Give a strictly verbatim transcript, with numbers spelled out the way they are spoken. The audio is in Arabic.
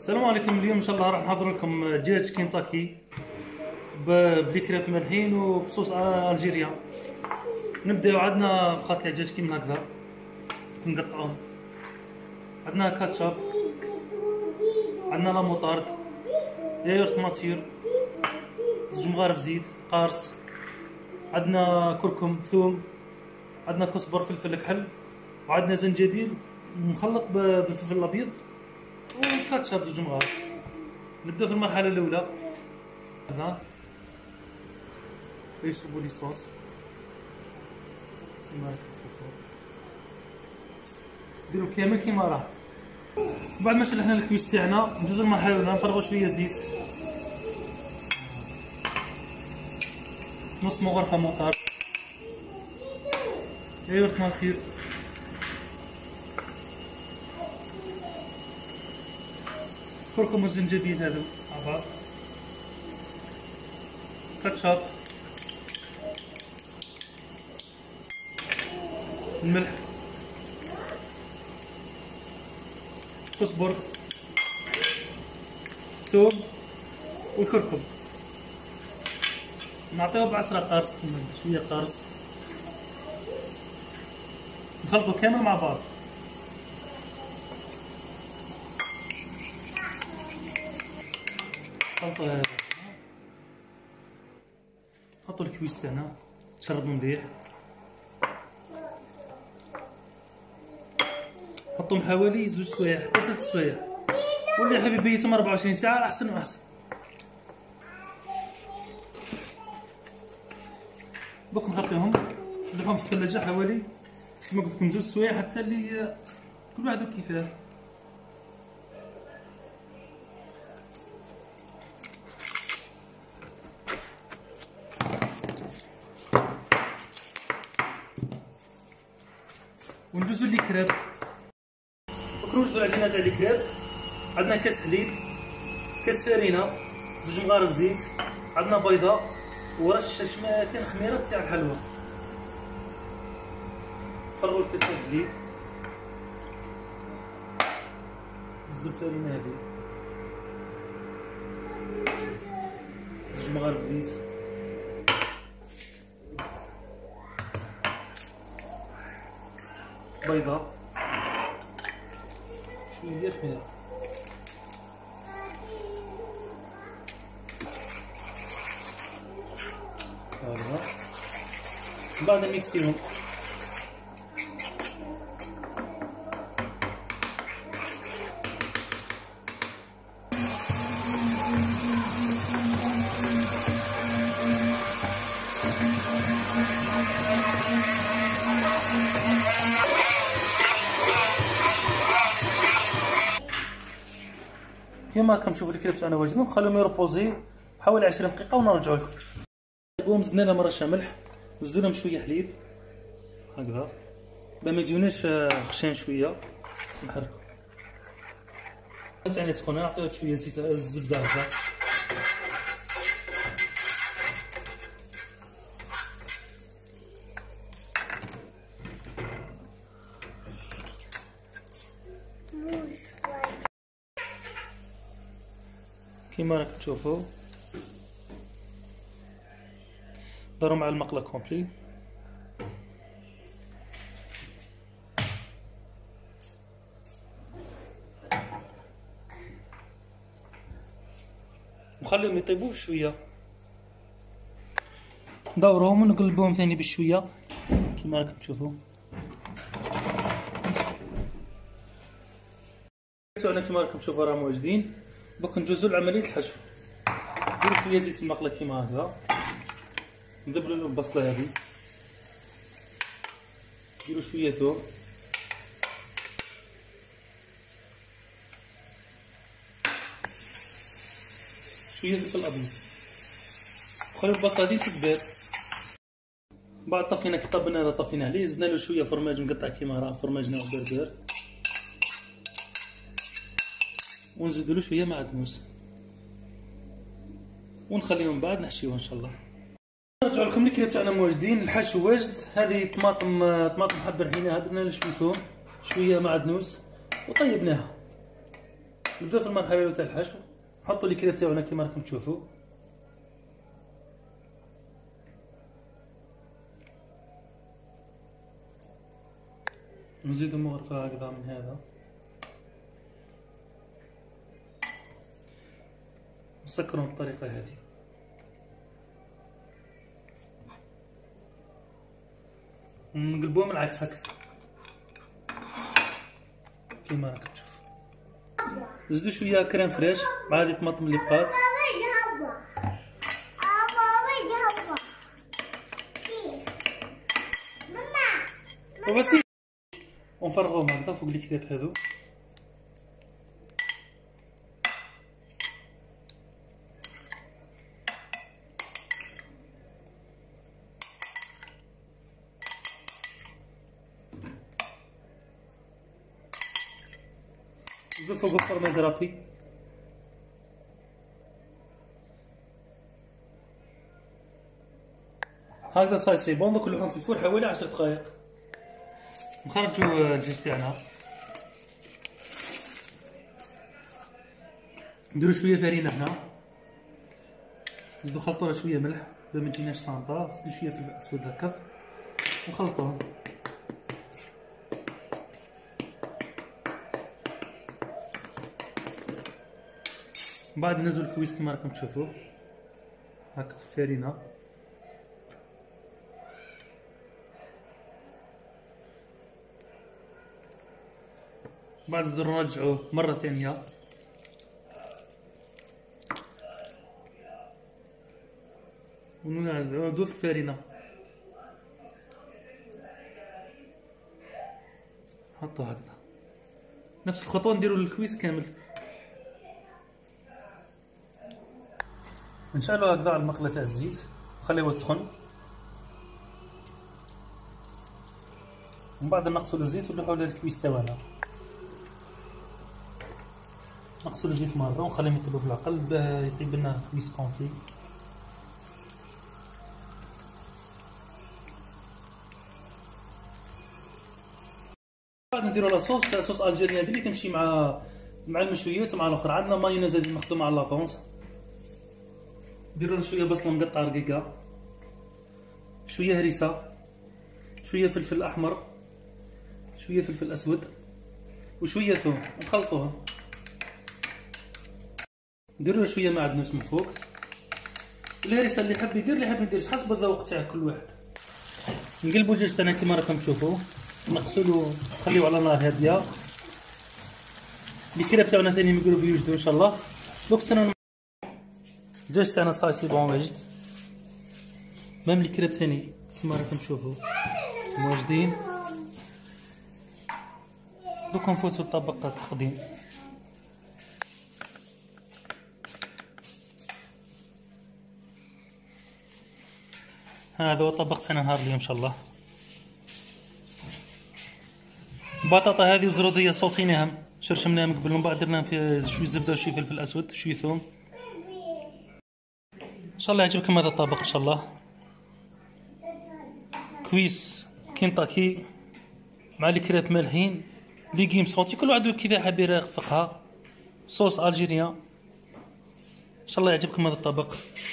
السلام عليكم. اليوم ان شاء الله راح نحضر لكم دجاج كنتاكي بليكريت ملحين وبصوص الجيريا. نبداو. عندنا فقط دجاج كيما هكذا نقطعوهم. عندنا كاتشاب، عندنا لا موطارد، ياغورت ناتور، زوج مغارف زيت، قارص، عندنا كركم، ثوم، عندنا كزبر، فلفل كحل، وعندنا زنجبيل مخلط بالفلفل الابيض وكاتشاب زوج مغارف. نبداو في المرحله الاولى. هذا يشربوا لي صوص كيما راكم تشوفوا، نديرو كامل كيما راه. بعد ما شلحنا الكويس تاعنا ندوزو للمرحله الاولى، نفرغو شويه زيت، نص مغرفه موطار، ياغورت ناتور، كركم والزنجبيل هذو مع بعض، كاتشاب، الملح، كزبر، ثوم والكركم. نعطيوه بعصرة قارص كيما شوية قارص، نخلطو كامل مع بعض. نخلطو هذا، نحطو الكويس تاعنا تشربو مليح، نحطهم حوالي زوج سوايع حتى ثلاث سوايع، واللي حاب يبيتهم أربعة وعشرين ساعة أحسن وأحسن. دوك نغطيهم نديرهم في الثلاجة حوالي كما قلت لكم زوج سوايع حتى اللي كل واحد كيفاه. وندوزو للكراب. نخرجو العجينه تاع الكراب. عندنا كاس حليب، كاس فرينه، زوج مغارف زيت، عندنا بيضه ورشه كاين خميره تاع الحلوى. نفرغو الكاس تاع الحليب، نزيدو الفرينه هذه، زوج مغارف زيت، بيضه، شويه خميره، هذا من بعد ميكسيهم. كيما راكم تشوفوا الكريب تاعنا واجدين، نخليهم يربوزي حوالي عشرين دقيقه ونرجعوا لكم. البوم زدنا لهم رشه ملح وزدنا لهم شويه حليب هكذا باش ما يجيوناش خشان شويه. نحركو تاعنا سخونه، نعطيو شويه زيت الزبده هكذا، كيما راكم تشوفوا داروا مع المقله كومبلي. نخليهم يطيبوا شويه، ندوروهم ونقلبوهم ثاني بشويه كيما راكم تشوفوا. تاعنا كيما راكم تشوفوا راهم واجدين. دوك ندوزو لعمليه الحشو. نديرو شويه زيت في المقله كيما هكذا، ندبلو البصله هذه، نديرو شويه ثوم، شويه فلفل ابيض، نخليو البصله هذه تدبل. بعد طفينا كي طبنا هذا طفينا عليه، زدنا له شويه فرماج مقطع كيما راه، فرماج نوع برجر، ونزيدو له شويه معدنوس، ونخليهم بعد نحشيوه ان شاء الله. نرجعوا لكم الكريب تاعنا واجدين. الحشو واجد. هذه طماطم طماطم حب رحينه، درنا لها شويه ثوم، شويه معدنوس وطيبناها. نبداو في المرحله تاع الحشو. نحطوا لي كريب تاعنا كيما راكم تشوفوا. نزيدو مغرفه هكذا من هذا، نسكرهم بالطريقه هذه. نقلبوهم العكس هكا كيما راكم تشوفوا. نزيدو شويه كريم فريش مع هذه الطماطم اللي بقات. وبس ونفرغوهم هكذا فوق الكتاب هذو. نزيدو فوق الفرمة درابي. هكذا صاي سي بون. دوك نحطو في الفور حوالي عشر دقائق. نخرجوا الدجاج تاعنا، نديرو شويه فرينه هنا، نزيدو نخلطوها شويه ملح باش ما تجيناش صامته، نزيدو شويه فلفل اسود هكا ونخلطوهم. من بعد ننزلو الكويس كيما راكم تشوفوا هكا في الفرينه. بعد نقدرو نرجعوه مرة ثانية. ونعودوه في الفرينة. نحطو هكذا نفس الخطوة نديرو للكويس كامل. نشعلو هكذا على المقلة تاع الزيت، نخليوه تسخن. ومن بعد نقصو الزيت ونروحو للكويس تاعنا. نقصو الزيت مرة ونخليهم يطيبو في القلب باه يطيب لنا كويس كومبلي. بعد نديرو لاصوص، صوص الجيريان هادي اللي تمشي مع مع المشويات ومع الاخر. عندنا مايونيز هادي ناخدو مع لافونس. نديرو شويه بصله مقطعه رقيقه، شويه هريسه، شويه فلفل احمر، شويه فلفل اسود، وشويه ثوم، نخلطوهم. نديرو شويه معدنوس من فوق. الهريسه اللي يحب يدير اللي يحب ما يديرش حسب الذوق تاع كل واحد. نقلبو الدجاج تاعنا كيما راكم تشوفوا، نغسلو نخليوه على نار هاديه. الكريب تاعنا ثاني مقلوب يوجدو ان شاء الله. دوك استناو الدجاج تاعنا صاي سي بون واجد. ميم الكريب ثاني كيما راكم تشوفوا واجدين. دوك نفوتو لطبق التقديم. هذا هو الطبق تاعنا نهار اليوم ان شاء الله. البطاطا هذه وزروديه صوصيناهم شرشمناهم قبل، من بعد درناهم في شويه زبده وشويه فلفل اسود وشويه ثوم. ان شاء الله يعجبكم هذا الطبق ان شاء الله. كويس كنتاكي مع الكريب مالحين، ليغيم صوتي، كل واحد كيف حاب يرافقها. صوص الجيريان. ان شاء الله يعجبكم هذا الطبق.